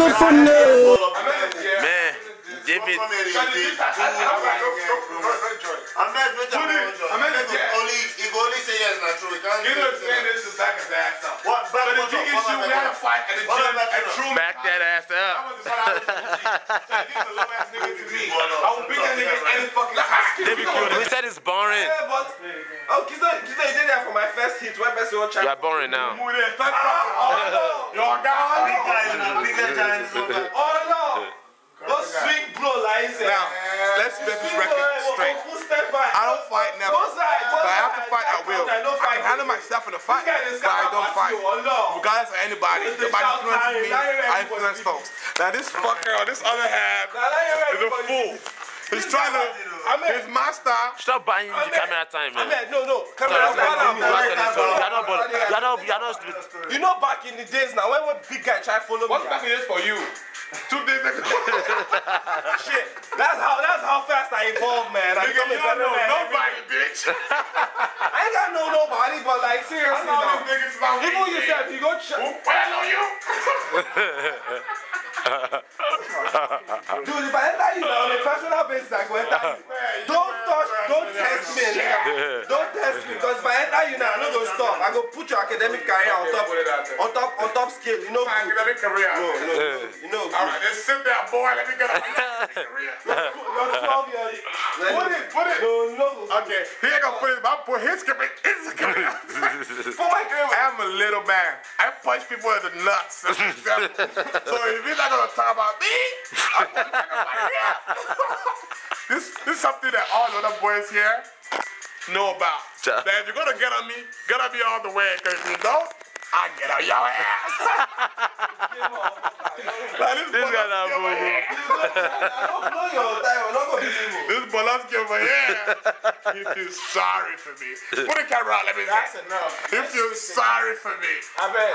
good for now. Man, David. Only say yes, not true. You know saying this is back his ass up. What? So the thing is, we had a fight at the gym at True. Back that ass up. I was just trying to give a low ass nigga to me. I will beat that nigga any fucking time. David killed him. He said it's boring. Yeah, but he did that for my first hit. When best you You're boring now. You're Oh no! Go swing blow like this. Now, let's get this record straight. I don't fight never. But I have to fight, I will. I can handle myself in a fight, but I don't fight. Regardless of anybody. Nobody influences me, I influence folks. Now this fucker on this other half is a fool. He's trying to, his master. Stop buying the camera time, man. No. Camera time. You're not You know back in the days now, when big guy try to follow me. What's back in this for you? 2 days ago. Shit, that's how fast I evolved, man. I Nigga, you don't know nobody, bitch. I ain't got nobody, but like seriously now. Even yourself, you go check. What I know you? Dude, if I enter you now on a personal basis, I go enter you. Don't test me, nigga. Don't test me, because if I enter you now, I'm not gonna stop. I go put your academic career on top scale. You know, academic career. No. You know. Alright, just sit there, boy. Let me get a career. You're 12 years. Put it. No. Okay, he ain't gonna put it. I'll put his career. For my career. I am a little man. I punch people in the nuts. So if he's not gonna talk about me, I'm gonna talk about him. This is something that all the other boys here know about. That if you're gonna get on me, get on me all the way. Because if you don't, I get on your ass. Like, this Bolaski over here, he feels sorry for me. Put the camera out, let me see. He feels sorry for me. I bet.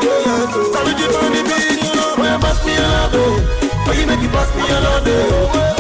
Make you pass me another.